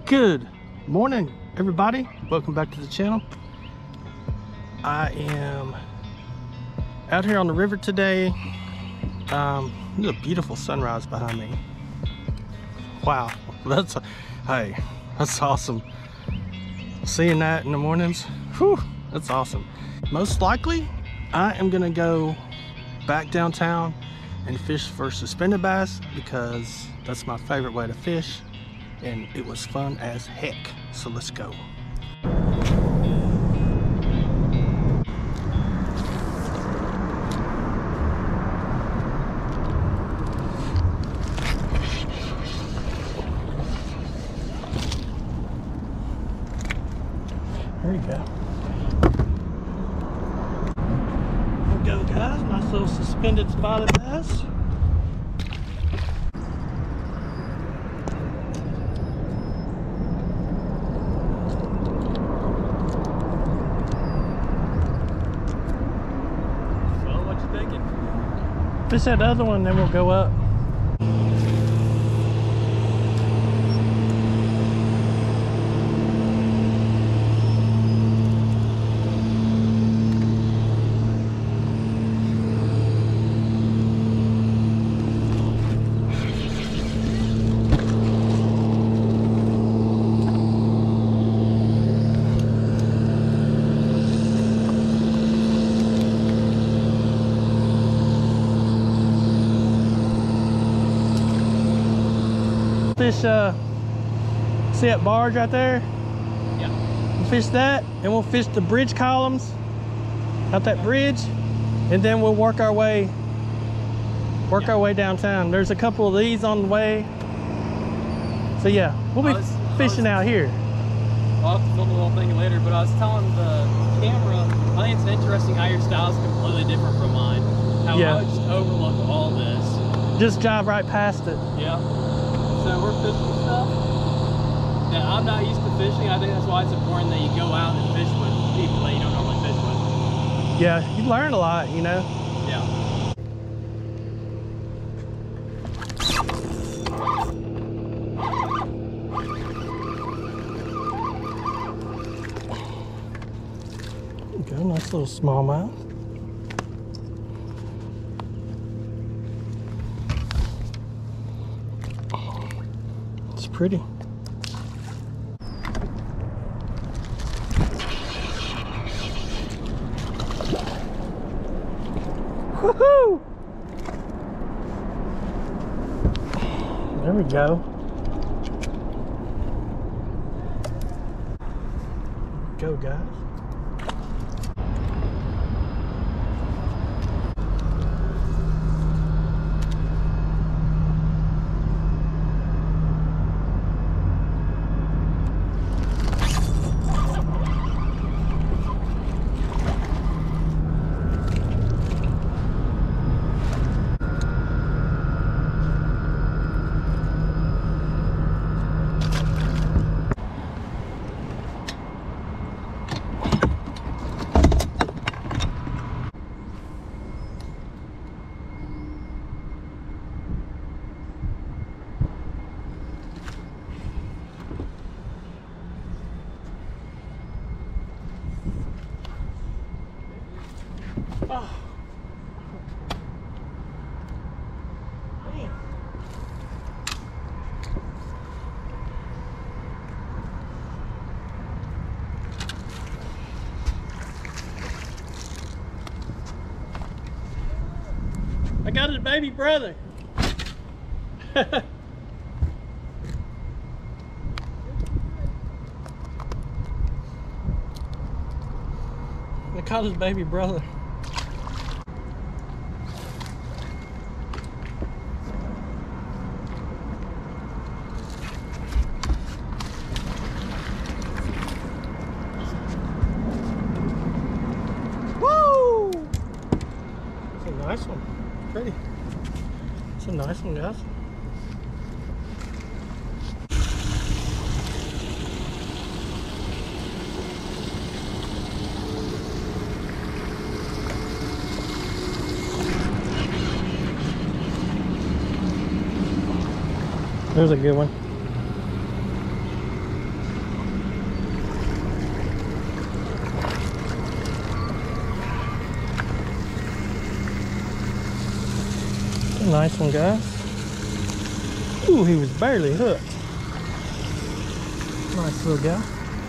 Good morning, everybody. Welcome back to the channel. I am out here on the river today. There's a beautiful sunrise behind me. Wow, that's awesome. Seeing that in the mornings, whew, that's awesome. Most likely, I am gonna go back downtown and fish for suspended bass because that's my favorite way to fish, and it was fun as heck. So let's go. There you go. There we go, guys. Nice little suspended spotted bass. So, what you thinking? Fish that other one, then we'll go up. Fish, see that barge right there? Yeah. We'll fish that, and we'll fish the bridge columns out that bridge, and then we'll work our way downtown. There's a couple of these on the way. So yeah, we'll be fishing out here. I'll have to film the little thing later, but I was telling the camera, I think it's interesting how your style is completely different from mine. How I would just overlook all this. Just drive right past it. Yeah. So we're fishing stuff that I'm not used to fishing. I think that's why it's important that you go out and fish with people that you don't normally fish with. Yeah, you learn a lot, you know? Yeah. There you go, nice little smallmouth. It's pretty. Woohoo! There we go. Go, guys. Oh. Man. I got his baby brother. I caught his baby brother. Woo! It's a nice one. Pretty. It's a nice one, guys. There's a good one. Nice one, guys. Ooh, he was barely hooked. Nice little guy.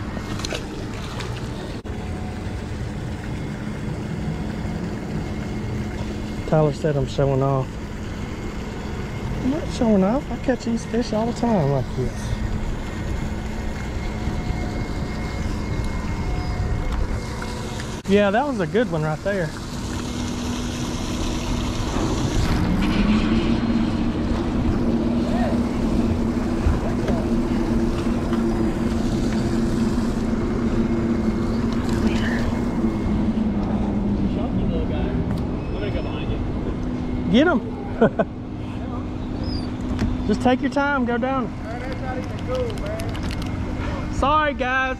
Tyler said I'm showing off. I'm not showing off. I catch these fish all the time like this. Yeah, that was a good one right there. Chunky little guy. I'm gonna go behind you. Get him. Just take your time, go down. Man, that's not even cool, man. Sorry, guys.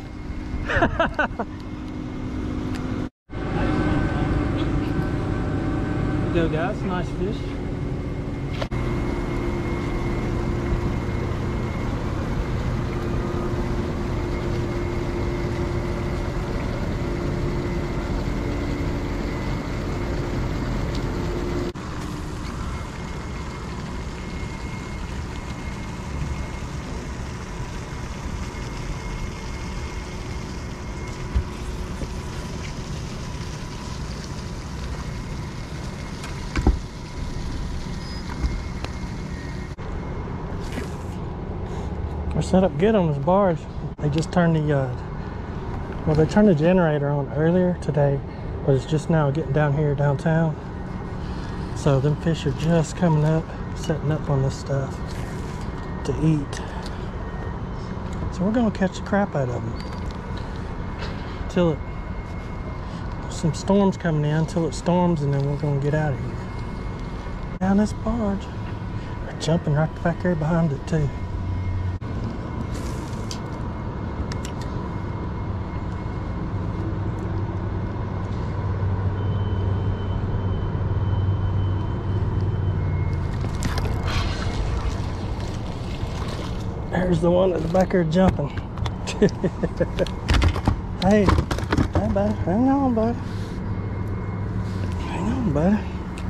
There you go, guys. Nice fish. We're set up good on this barge. They just turned the well, they turned the generator on earlier today, but it's just now getting down here downtown. So them fish are just coming up, setting up on this stuff to eat. So we're gonna catch the crap out of them till it, some storms coming in, till it storms, and then we're gonna get out of here. Down this barge, they're jumping right back there behind it too. There's the one at the back there jumping. Hey, bud, hang on, bud. Hang on, bud.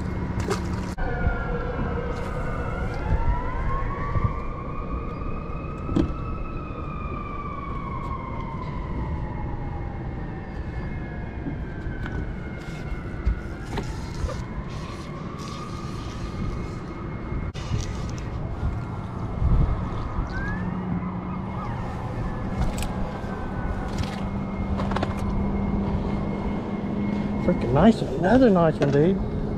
Freaking nice one. Another nice one, dude.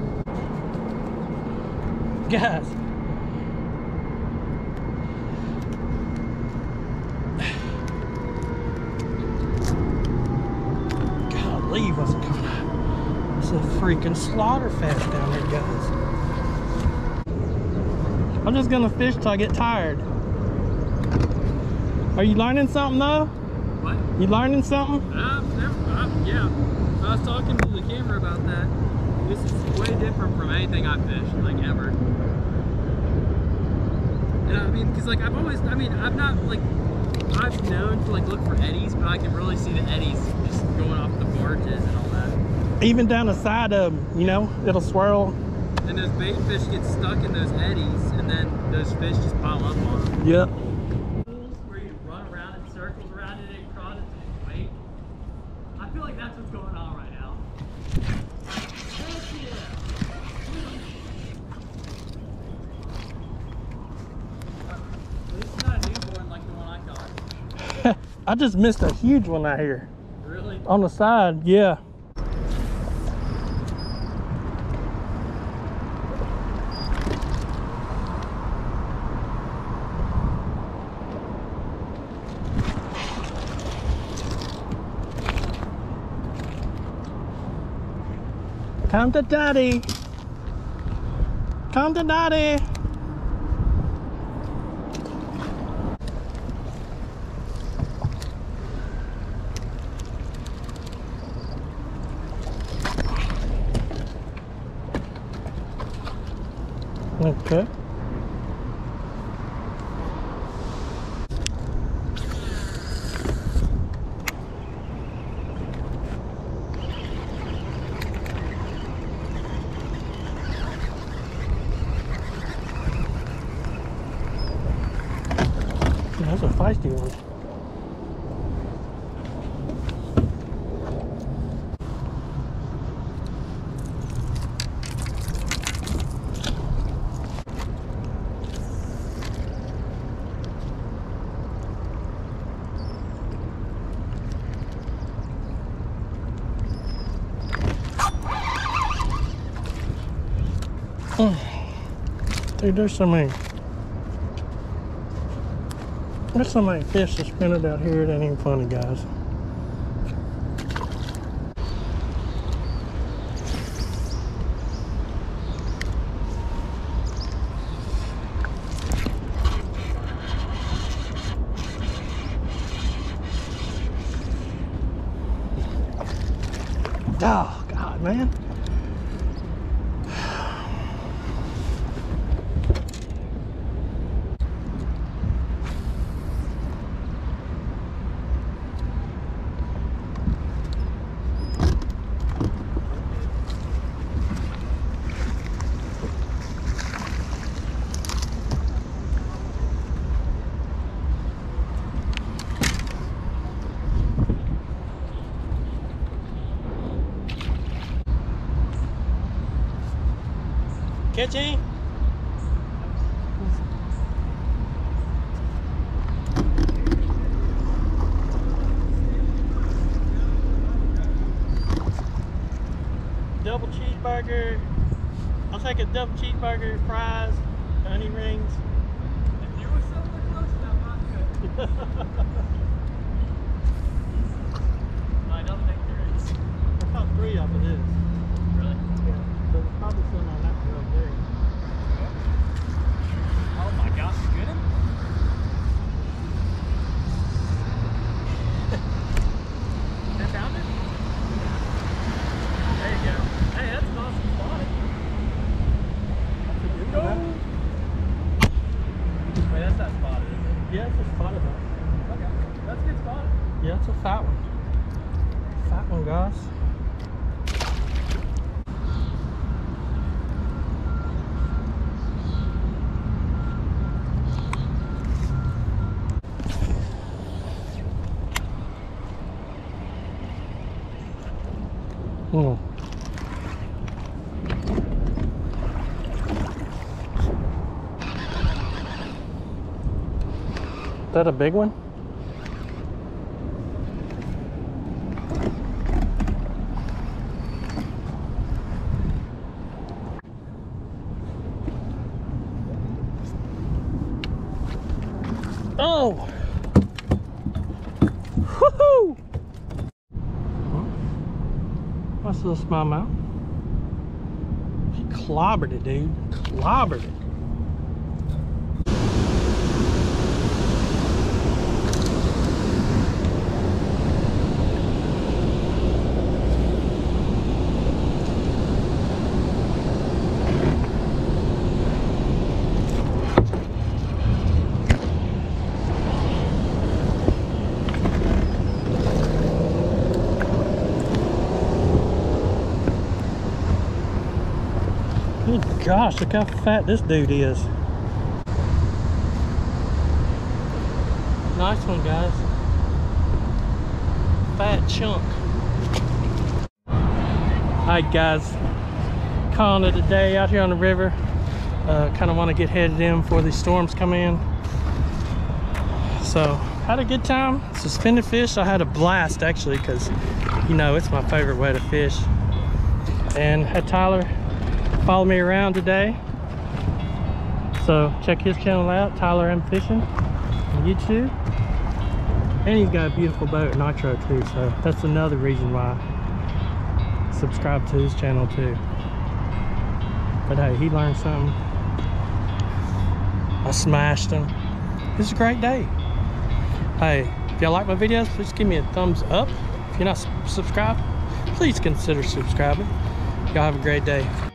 Guys. Golly, what's it coming up? It's a freaking slaughter fest down there, guys. I'm just gonna fish till I get tired. Are you learning something though? What? You learning something? Yeah. I was talking to the camera about that. This is way different from anything I've fished, like, ever. And I mean, because, like, I've not, like, I've known to, like, look for eddies, but I can really see the eddies just going off the barges and all that. Even down the side of them, you know, it'll swirl. And those bait fish get stuck in those eddies, and then those fish just pile up on them. Yep. Where you run around in circles around it and cross it and wait. I feel like that's what's going on right now. This is not a newborn like the one I caught. I just missed a huge one out here. Really? On the side, yeah. Come to daddy. Come to daddy. Okay. That's a feisty one. Dude, there's so many fish suspended out here. It ain't even funny, guys. Oh, God, man. Catch any? Double cheeseburger. I'll take a double cheeseburger, fries, onion rings. If you were somewhere close enough, I'm good. I don't think there is. I thought 3 of it is. Really? Yeah. So there's probably some on that one right there. Oh my gosh, you get him? That found it? There you go. Hey, that's an awesome spot. Go! Wait, that's not spotted, is it? Yeah, it's a spotted one. Okay. That's a good spot. Yeah, it's a fat one. Fat one, guys. Oh. Is that a big one? Oh! Woohoo! Nice little smallmouth. He clobbered it, dude. Clobbered it. Good gosh, look how fat this dude is. Nice one, guys. Fat chunk. Alright, guys. Calling it a day out here on the river. Kind of want to get headed in before these storms come in. So, had a good time. Suspended fish. I had a blast, actually, because, you know, it's my favorite way to fish. And had Tyler follow me around today, so check his channel out, Tyler M Fishing on YouTube, and he's got a beautiful boat, Nitro, too, so that's another reason why I subscribe to his channel too. But hey, he learned something. I smashed him. It's a great day. Hey, if y'all like my videos, please give me a thumbs up. If you're not subscribed, please consider subscribing. Y'all have a great day.